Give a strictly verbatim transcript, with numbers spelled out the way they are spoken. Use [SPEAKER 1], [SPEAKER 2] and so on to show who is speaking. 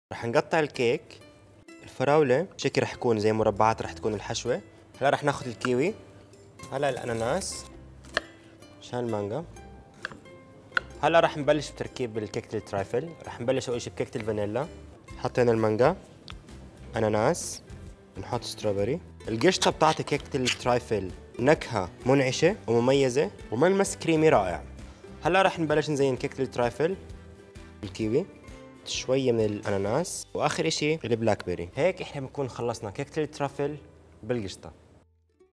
[SPEAKER 1] رح نقطع الكيك. الفراولة شكل رح يكون زي مربعات، رح تكون الحشوة. هلا رح ناخذ الكيوي. هلا الأناناس عشان المانجا. هلا رح نبلش بتركيب الكيكة الترايفل. رح نبلش أول شيء بكيكة الفانيلا. حطينا المانجا، أناناس، نحط ستروبري. القشطة بتعطي كيكة الترايفل نكهة منعشة ومميزة وملمس كريمي رائع. هلا رح نبلش نزين كيكة الترايفل. الكيوي، شوية من الأناناس، وآخر إشي البلاك بيري. هيك إحنا بنكون خلصنا كيكة الترافل بالقشطة.